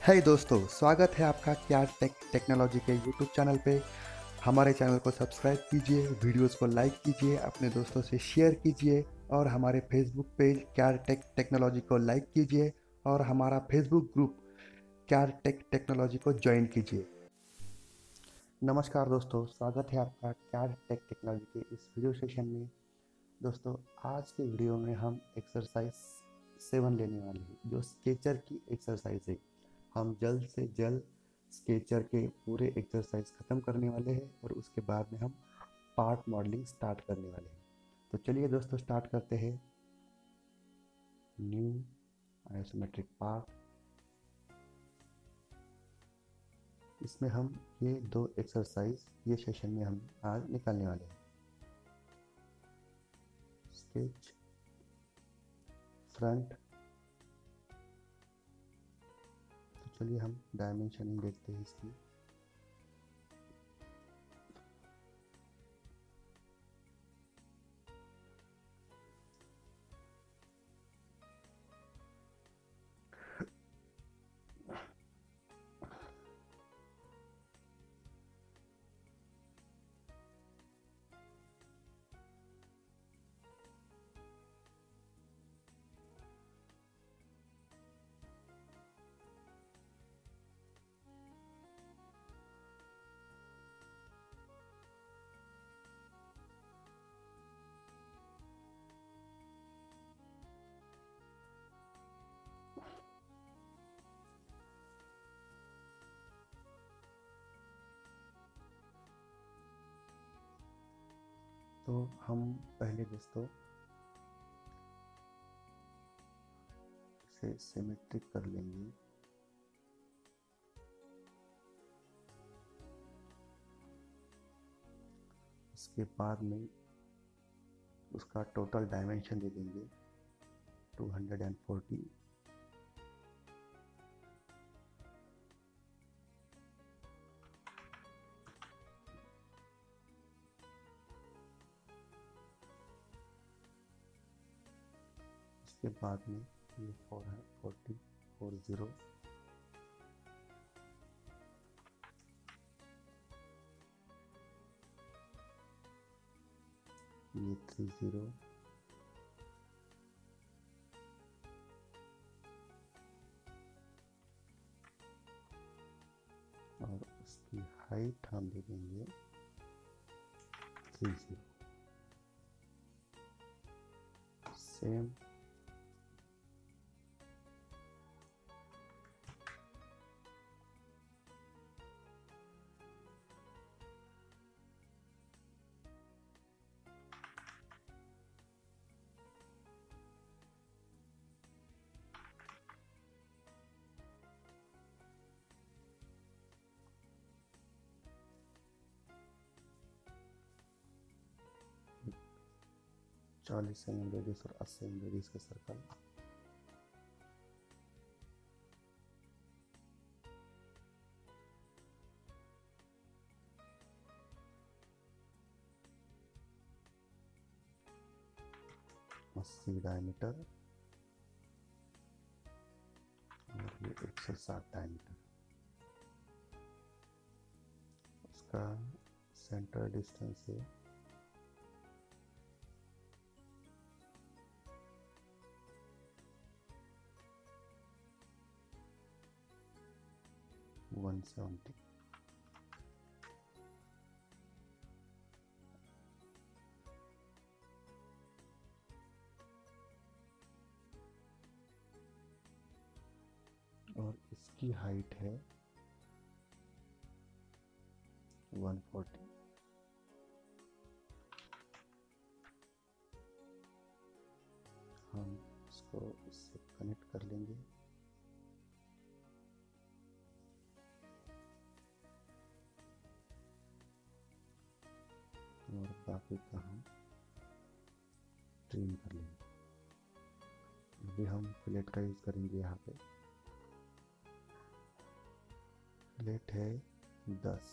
हे दोस्तों, स्वागत है आपका क्या टेक्नोलॉजी के यूट्यूब चैनल पे। हमारे चैनल को सब्सक्राइब कीजिए, वीडियोस को लाइक कीजिए, अपने दोस्तों से शेयर कीजिए और हमारे फेसबुक पेज क्या टेक्नोलॉजी को लाइक कीजिए और हमारा फेसबुक ग्रुप क्या टेक्नोलॉजी को ज्वाइन कीजिए। नमस्कार दोस्तों, स्वागत है आपका क्या टेक्नोलॉजी के इस वीडियो सेशन में। दोस्तों, आज के वीडियो में हम एक्सरसाइज 7 लेने वाले हैं, जो स्केचर की एक्सरसाइज है। हम जल्द से जल्द स्केचर के पूरे एक्सरसाइज ख़त्म करने वाले हैं और उसके बाद में हम पार्ट मॉडलिंग स्टार्ट करने वाले हैं। तो चलिए दोस्तों, स्टार्ट करते हैं। New isometric part. इसमें हम ये 2 एक्सरसाइज ये सेशन में हम आज निकालने वाले हैं। Sketch front. तो चलिए हम डायमेंशनिंग देखते हैं इसकी। तो हम पहले दोस्तों इसे सिमेट्रिक कर लेंगे। उसके बाद में उसका टोटल डायमेंशन दे देंगे 240। उसके बाद में ये 440 ये 30 और उसकी हाइट हम दे देंगे 30। सेम चालीस mm रेडियस और 80 mm रेडियस का सर्कल। डायमीटर और ये 160 डायमीटर। उसका सेंटर डिस्टेंस है 170। और इसकी हाइट है 140। हम इसको इससे कनेक्ट कर लेंगे। और बाकी का हम ट्रिम कर लेंगे। अभी हम फिलेट का यूज़ करेंगे। यहाँ पे फिलेट है 10।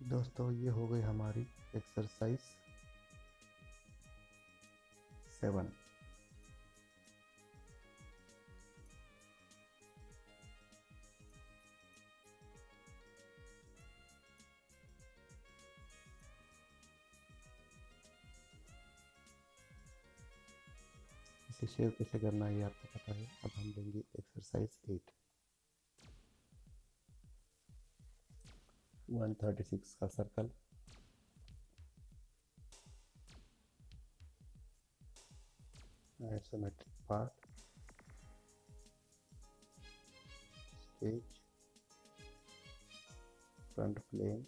दोस्तों ये हो गई हमारी एक्सरसाइज 7। इसे शेयर कैसे करना है ये आपको पता है। अब हम लेंगे एक्सरसाइज 8। 136 का circle, isometric part, sketch, front plane,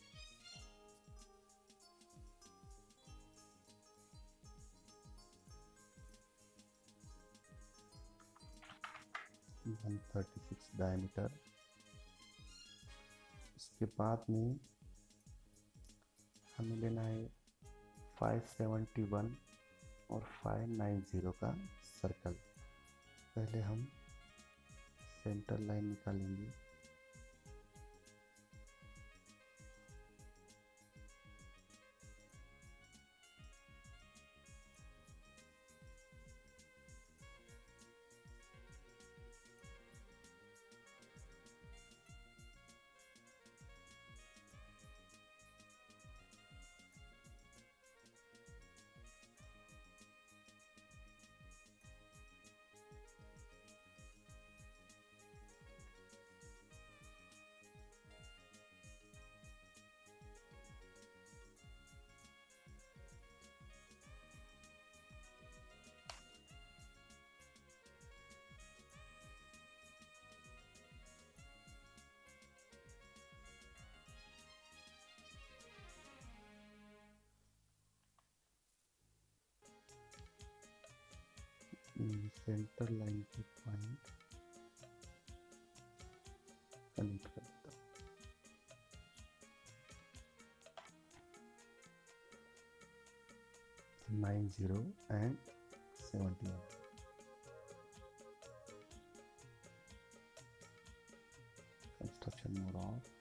one 36 diameter. इसके बाद में हमें लेना है 571 और 590 का सर्कल। पहले हम सेंटर लाइन निकालेंगे। सेंटर लाइन के पॉइंट कनेक्ट कर देता हूँ। 90 एंड 71। Construction mode of.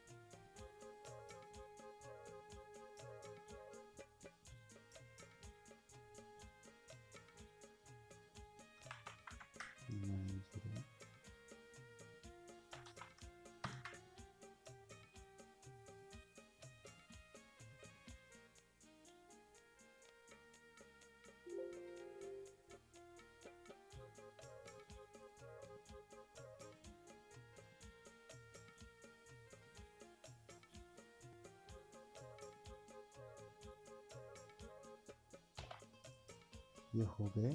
ये हो गए।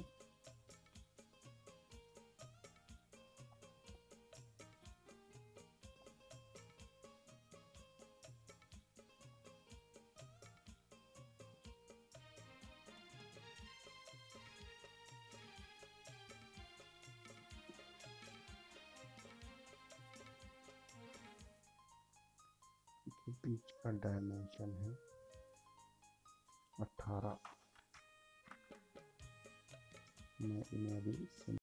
बीच का डायमेंशन है 18। मैं इन्हें अभी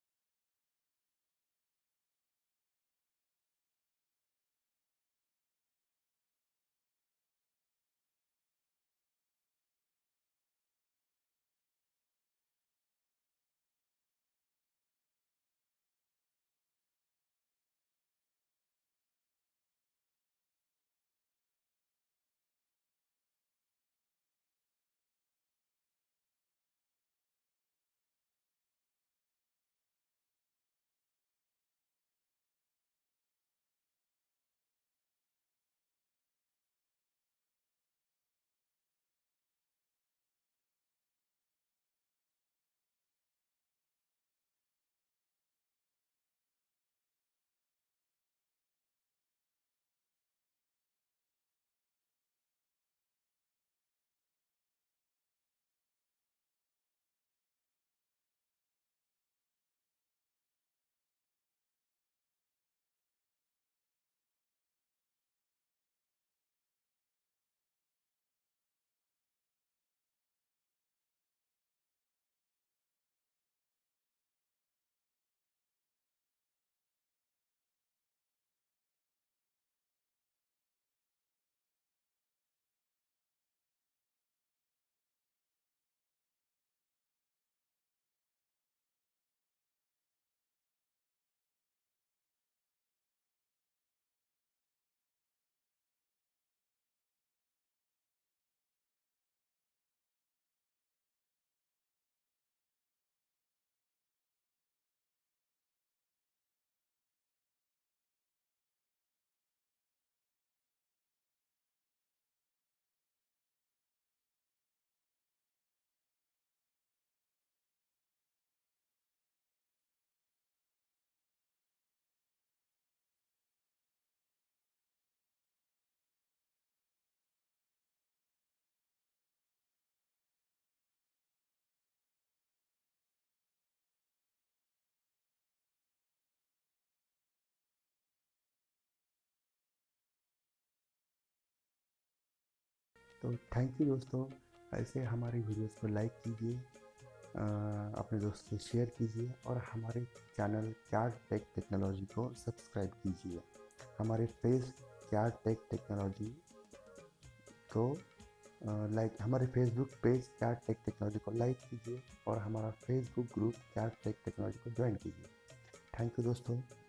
तो थैंक यू दोस्तों, ऐसे हमारी वीडियोस को लाइक कीजिए, अपने दोस्त से शेयर कीजिए और हमारे चैनल क्या टेक टेक्नोलॉजी को सब्सक्राइब कीजिए। हमारे पेज क्या टेक टेक्नोलॉजी को हमारे फेसबुक पेज क्या टेक टेक्नोलॉजी को लाइक कीजिए और हमारा फेसबुक ग्रुप क्या टेक टेक्नोलॉजी को ज्वाइन कीजिए। थैंक यू दोस्तों।